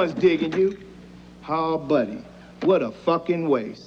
one's digging you. Oh, buddy, what a fucking waste.